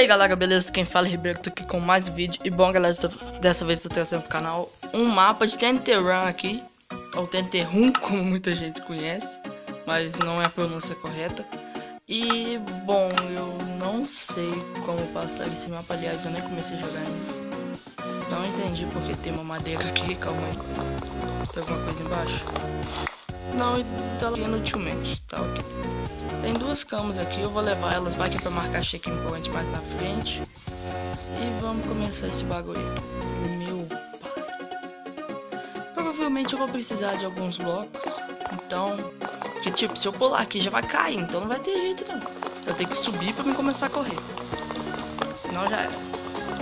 aí galera, beleza? Quem fala é Ribeiro, tô aqui com mais um vídeo. E bom galera, dessa vez tô trazendo pro canal um mapa de TNT Run aqui, ou TNT Run, como muita gente conhece, mas não é a pronúncia correta. E bom, eu não sei como passar esse mapa, aliás eu nem comecei a jogar ainda. Não entendi porque tem uma madeira aqui, calma aí. Tem alguma coisa embaixo? Não, tá lá no Ultimate, tá ok. Tem duas camas aqui, eu vou levar elas, vai que é pra marcar checkpoint mais na frente. E vamos começar esse bagulho aqui. Meu pai. Provavelmente eu vou precisar de alguns blocos. Então, que tipo, se eu pular aqui já vai cair, então não vai ter jeito não. Eu tenho que subir pra mim começar a correr. Senão já era.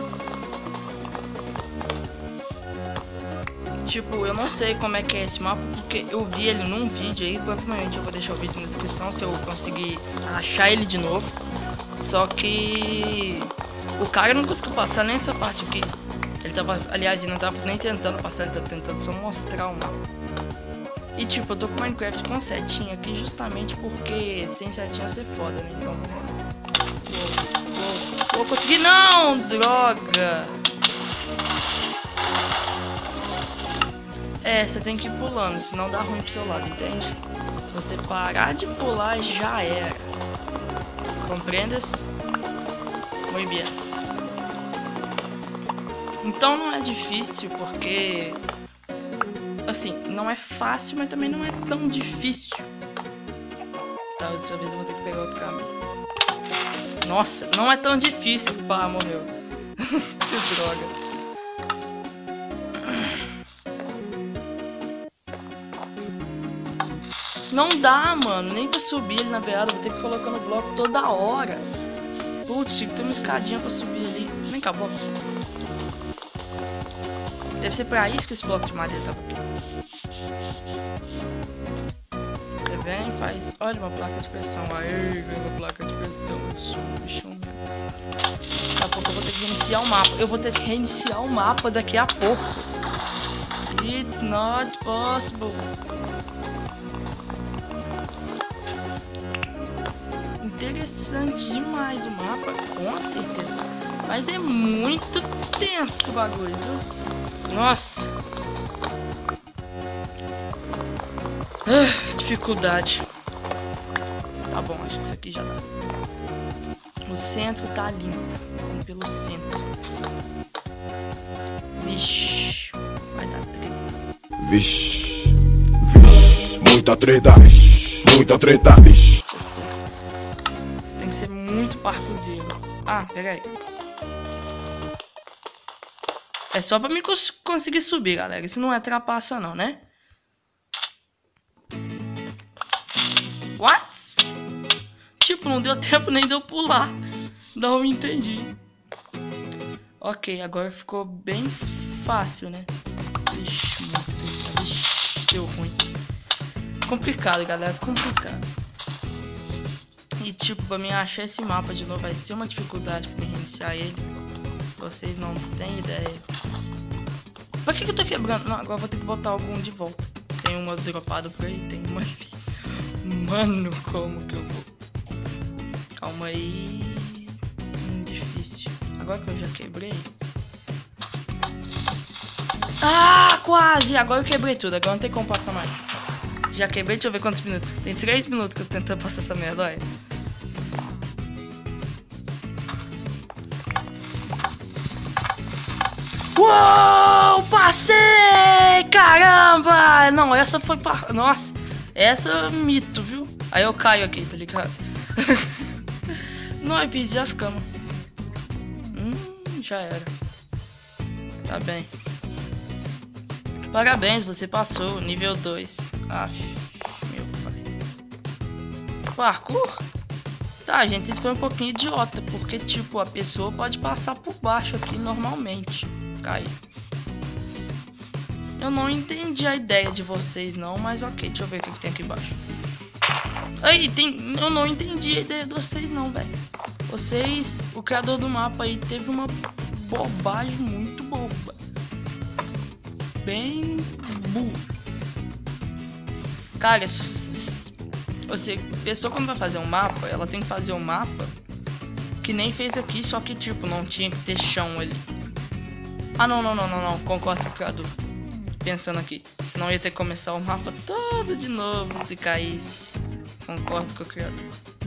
Tipo, eu não sei como é que é esse mapa, porque eu vi ele num vídeo aí, provavelmente eu vou deixar o vídeo na descrição se eu conseguir achar ele de novo. Só que o cara não conseguiu passar nem essa parte aqui. Ele tava, aliás, ele não tava nem tentando passar, ele tava tentando só mostrar o mapa. E tipo, eu tô com Minecraft com setinha aqui justamente porque sem setinha ia ser foda, né? Então, vou conseguir, não, droga! É, você tem que ir pulando, senão dá ruim pro seu lado, entende? Se você parar de pular, já era. Compreendes? Muito bem. Então não é difícil, porque... assim, não é fácil, mas também não é tão difícil. Tá, dessa vez eu vou ter que pegar outro caminho. Nossa, não é tão difícil. Pá, morreu. Que droga. Não dá, mano, nem pra subir ali na beirada, vou ter que colocar no bloco toda hora. Putz, tinha que ter uma escadinha pra subir ali. Nem acabou. Deve ser pra isso que esse bloco de madeira tava aqui. Você vem, faz... olha uma placa de pressão. Aê, ganhei uma placa de pressão. Eu sou um bichão mesmo. Daqui a pouco eu vou ter que reiniciar o mapa. Eu vou ter que reiniciar o mapa daqui a pouco. It's not possible. Interessante demais o mapa, com certeza. Mas é muito tenso o bagulho, viu? Nossa. Dificuldade. Tá bom, acho que isso aqui já dá. O centro tá limpo. Vamos pelo centro. Vixe. Vai dar treta. Vixe. Vixe. Muita treta. Vixe. Muita treta. Vixe. Tem que ser muito parkourzinho. Ah, pega aí. É só pra mim conseguir subir, galera. Isso não é trapaça não, né? What? Tipo, não deu tempo nem de eu pular. Não entendi. Ok, agora ficou bem fácil, né? Vixe, vixe, deu ruim. Complicado, galera. Complicado. E tipo, pra mim achar esse mapa de novo vai ser uma dificuldade pra mim reiniciar ele. Vocês não têm ideia. Pra que eu tô quebrando? Não, agora eu vou ter que botar algum de volta. Tem uma dropado por aí, tem uma ali. Mano, como que eu vou? Calma aí. Difícil. Agora que eu já quebrei. Ah, quase! Agora eu quebrei tudo, agora não tem como passar mais. Já quebrei, deixa eu ver quantos minutos. Tem 3 minutos que eu tô tentando passar essa merda, olha. Uou! Passei! Caramba! Não, essa foi... nossa, essa é mito, viu? Aí eu caio aqui, tá ligado? Não, eu perdi as camas. Já era. Tá bem. Parabéns, você passou, nível 2. Aff, meu pai. Parkour? Tá, gente, isso foi um pouquinho idiota, porque, tipo, a pessoa pode passar por baixo aqui normalmente. Cai. Eu não entendi a ideia de vocês, não, mas ok, deixa eu ver o que tem aqui embaixo. Aí, tem... eu não entendi a ideia de vocês, não, velho. Vocês, o criador do mapa aí, teve uma bobagem muito boba. Bem burro. Cara, você, pessoa quando vai fazer um mapa, ela tem que fazer um mapa Que nem fez aqui, só que tipo, não tinha que ter chão ali. Ah, não. Concordo com o criador. Pensando aqui. Senão ia ter que começar o mapa todo de novo se caísse. Concordo com o criador.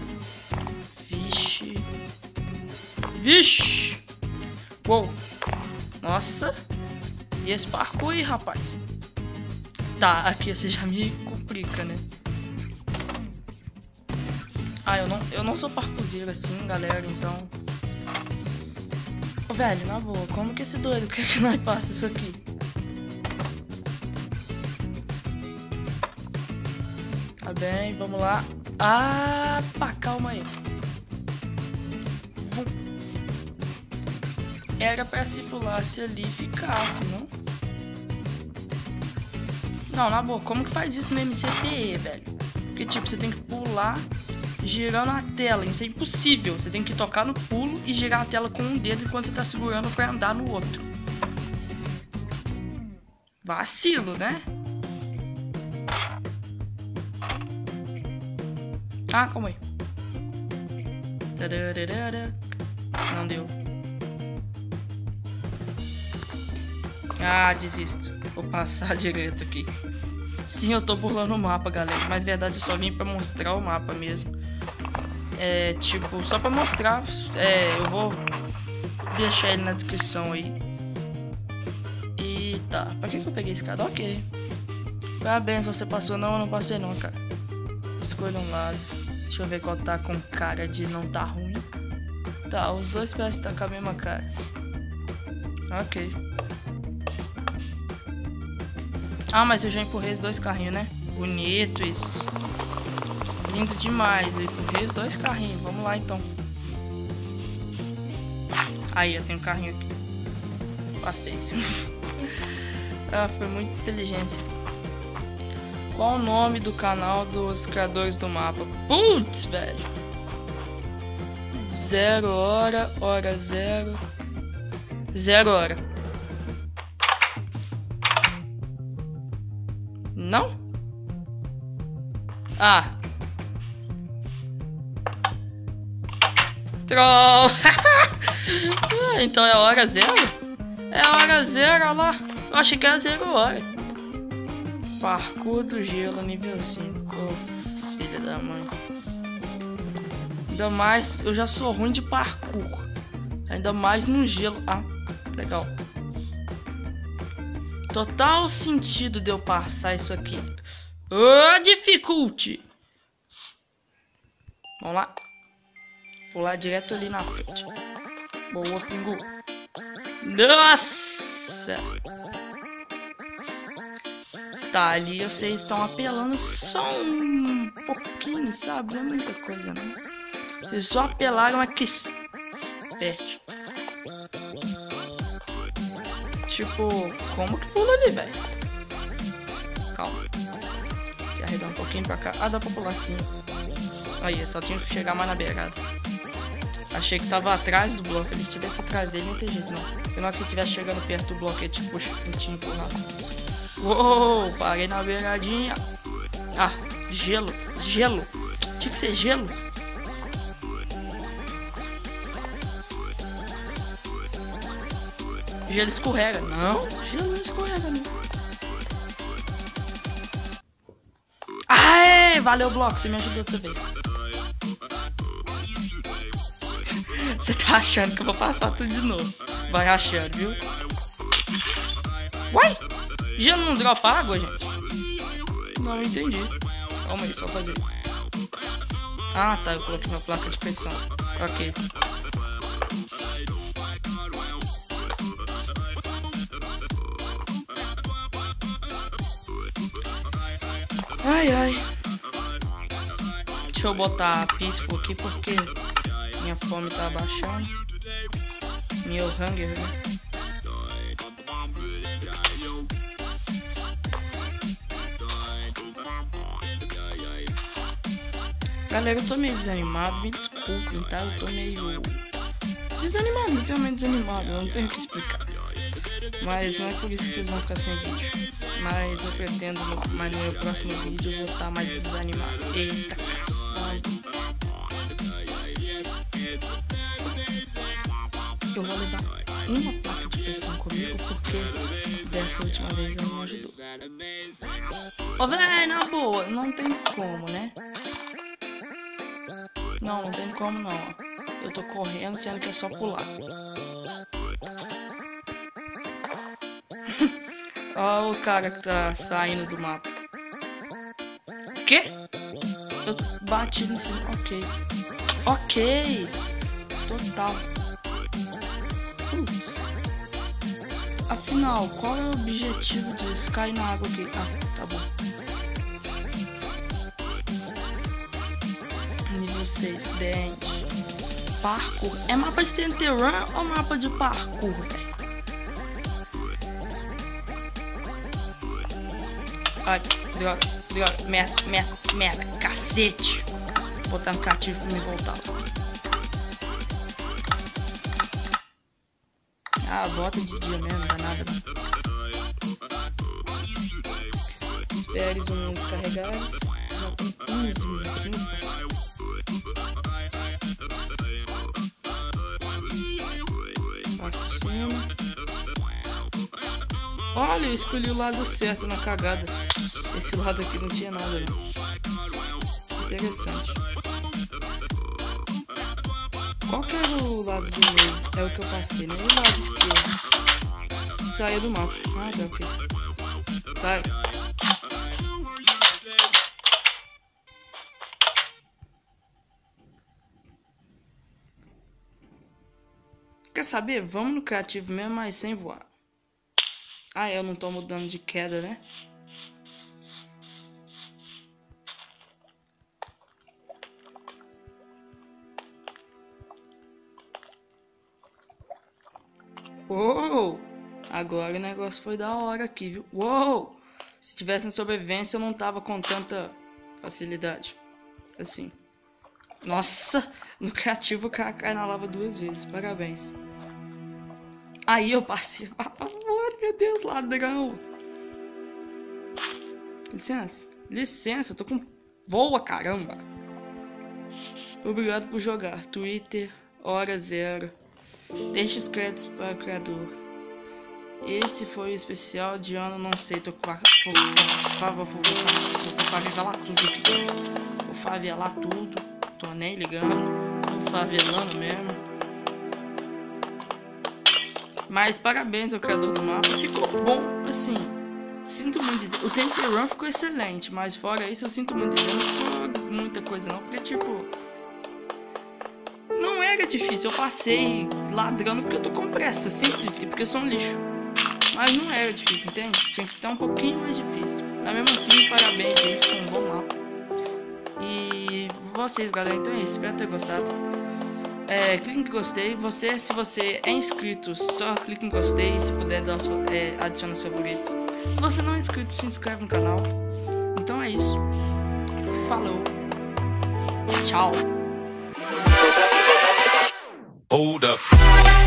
Vixe. Uou. Nossa. E esse parkour aí, rapaz? Tá, aqui você já me complica, né? Ah, eu não sou parkourzeiro assim, galera, então... Ô, velho, na boa, como que esse doido quer que nós passe isso aqui? Tá bem, vamos lá. Ah, pá, calma aí. Era pra se pulasse ali e ficasse, não? Não, na boa, como que faz isso no MCPE, velho? Porque, tipo, você tem que pular girando a tela. Isso é impossível. Você tem que tocar no pulo e girar a tela com um dedo enquanto você tá segurando pra andar no outro. Vacilo, né? Ah, calma aí. Não deu. Ah, desisto. Vou passar direto aqui. Sim, eu tô burlando o mapa, galera. Mas na verdade eu só vim pra mostrar o mapa mesmo. É, tipo, só pra mostrar. Eu vou deixar ele na descrição aí. E tá. Pra que eu peguei esse cara? Ok. Parabéns, você passou. Não, eu não passei não, cara. Escolha um lado. Deixa eu ver qual tá com cara de não tá ruim. Tá, os dois parecem tá com a mesma cara. Ok. Ah, mas eu já empurrei os dois carrinhos, né? Bonito isso. Lindo demais. Eu empurrei os dois carrinhos. Vamos lá, então. Aí, eu tenho um carrinho aqui. Passei. Ah, foi muita inteligência. Qual o nome do canal dos criadores do mapa? Putz, velho. 0 hora, hora 0. 0 hora. Não? Ah. Troll. Então é hora 0? É hora 0, olha lá. Eu achei que era 0 hora. Parkour do gelo, nível 5. Oh, filha da mãe. Ainda mais, eu já sou ruim de parkour. Ainda mais no gelo. Ah, legal. Total sentido de eu passar isso aqui. Oh, dificulte. Vamos lá. Pular direto ali na frente. Boa, pingu. Nossa. Tá, ali vocês estão apelando só um pouquinho, sabe? Não é muita coisa, não. Vocês só apelaram aqui. Perte. Tipo, como que pula ali, velho? Calma. Se arredar um pouquinho pra cá. Ah, dá pra pular sim. Aí, só tinha que chegar mais na beirada. Achei que tava atrás do bloco. Se estivesse atrás dele, não tem jeito, não. Eu não que ele estivesse chegando perto do bloco, ele te puxa, ele te empurrar. Uou, parei na beiradinha. Ah, gelo. Gelo. Tinha que ser gelo. Gelo escorrega. Não, gelo não escorrega, não. Aê, valeu, bloco. Você me ajudou dessa vez. Você tá achando que eu vou passar tudo de novo. Vai achando, viu? Uai! Gelo não dropa água, gente? Não entendi. Calma aí, só fazer isso. Ah, tá. Eu coloquei uma placa de pressão. Ok. Ai, ai. Deixa eu botar peaceful aqui porque minha fome tá baixando. Meu hunger, né? Galera, eu tô meio desanimado, me desculpem, tá? Eu tô meio desanimado, literalmente desanimado, eu não tenho o que explicar. Mas não é por isso que vocês vão ficar sem vídeo. Mas eu pretendo, mas no meu próximo vídeo eu vou estar mais desanimado. Eita, caçamba. eu vou levar uma placa de pressão comigo, porque dessa última vez ela me ajudou. Ô, véi, na boa, não tem como, né? Não tem como não, ó. Eu tô correndo, sendo que é só pular. Ó o cara que tá saindo do mapa. Quê? Eu bati no cima. Ok. Total. Putz. Afinal, qual é o objetivo disso? Cair na água aqui. Ah, tá bom. Nível 6, dente. Parkour. É mapa de TNT Run ou mapa de parkour? Ai, droga. Merda. Cacete. Vou botar no cativo pra me voltar. Ah, bota de dia mesmo, não dá nada não. Espere os mundos carregados. Já tem 15 minutinhos. Passo por cima. Olha, eu escolhi o lado certo na cagada. Esse lado aqui não tinha nada, não. Interessante. Qual que era o lado do meio? É o que eu passei, né? E o lado esquerdo? Saiu do mapa. Ah, tá, ok. Sai. Quer saber? Vamos no criativo mesmo, mas sem voar. Ah, eu não tô mudando de queda, né? Uou! Agora o negócio foi da hora aqui, viu? Uou! Se tivesse na sobrevivência eu não tava com tanta facilidade. Assim. Nossa! No criativo o cara cai na lava 2 vezes. Parabéns. Aí eu passei. Por favor, meu Deus, ladrão! Licença, eu tô com... Voa, caramba! Obrigado por jogar. Twitter, hora 0. Deixe os créditos para o criador. Esse foi o especial de ano, não sei, tô com a... Vou favelar tudo aqui. Vou favelar tudo. Tô nem ligando. Tô favelando mesmo. Mas parabéns ao criador do mapa. Ficou bom, assim. Sinto muito dizer. O TNT Run ficou excelente, mas fora isso eu sinto muito dizer. Não ficou muita coisa não, porque tipo... Não era difícil, eu passei ladrando porque eu tô com pressa, simples, e porque eu sou um lixo. Mas não era difícil, entende? Tinha que estar um pouquinho mais difícil. Mas mesmo assim, parabéns aí, ficou um bom mapa. E vocês, galera, então é isso, espero ter gostado. Clique em gostei, se você é inscrito, só clique em gostei e se puder dar adiciona os favoritos. Se você não é inscrito, se inscreve no canal. Então é isso. Falou. Tchau. Hold up.